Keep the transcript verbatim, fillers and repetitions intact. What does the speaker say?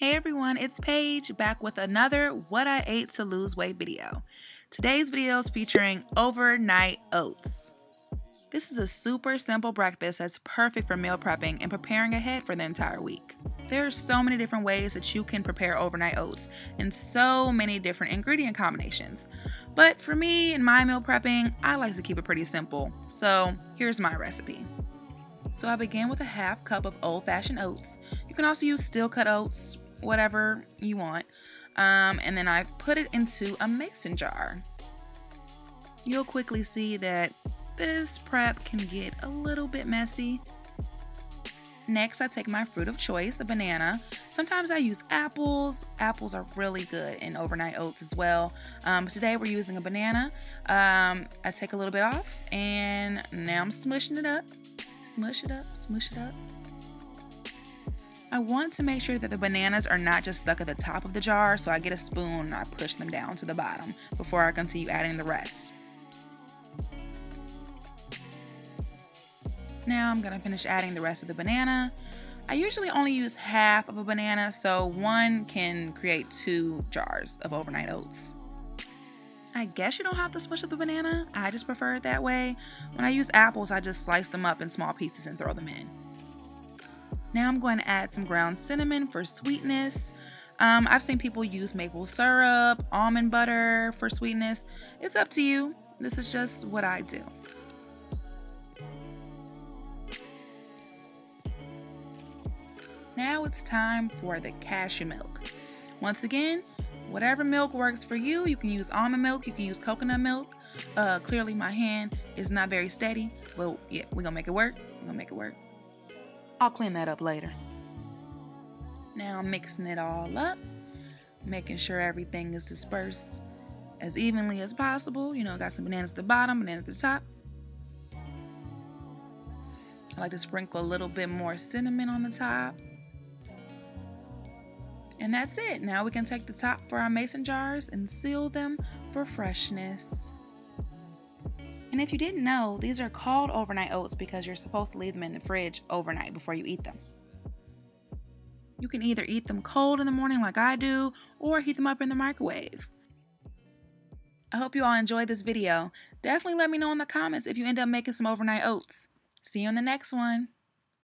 Hey everyone, it's Paige back with another What I Ate to Lose Weight video. Today's video is featuring overnight oats. This is a super simple breakfast that's perfect for meal prepping and preparing ahead for the entire week. There are so many different ways that you can prepare overnight oats and so many different ingredient combinations. But for me and my meal prepping, I like to keep it pretty simple. So here's my recipe. So I begin with a half cup of old-fashioned oats. You can also use steel-cut oats, whatever you want. Um, and then I put it into a mason jar. You'll quickly see that this prep can get a little bit messy. Next, I take my fruit of choice, a banana. Sometimes I use apples. Apples are really good in overnight oats as well. Um, today we're using a banana. Um, I take a little bit off and now I'm smushing it up. Smush it up, smush it up. I want to make sure that the bananas are not just stuck at the top of the jar, so I get a spoon and I push them down to the bottom before I continue adding the rest. Now I'm gonna finish adding the rest of the banana. I usually only use half of a banana, so one can create two jars of overnight oats. I guess you don't have to smush up the banana. I just prefer it that way. When I use apples, I just slice them up in small pieces and throw them in. Now I'm going to add some ground cinnamon for sweetness. Um, I've seen people use maple syrup, almond butter for sweetness. It's up to you. This is just what I do. Now it's time for the cashew milk. Once again, whatever milk works for you. You can use almond milk, you can use coconut milk. Uh, clearly my hand is not very steady, but yeah, we're gonna make it work. We're gonna make it work. I'll clean that up later. Now I'm mixing it all up, making sure everything is dispersed as evenly as possible. You know, got some bananas at the bottom, banana at the top. I like to sprinkle a little bit more cinnamon on the top. And that's it. Now we can take the top for our mason jars and seal them for freshness. And if you didn't know, these are called overnight oats because you're supposed to leave them in the fridge overnight before you eat them. You can either eat them cold in the morning like I do, or heat them up in the microwave. I hope you all enjoyed this video. Definitely let me know in the comments if you end up making some overnight oats. See you in the next one.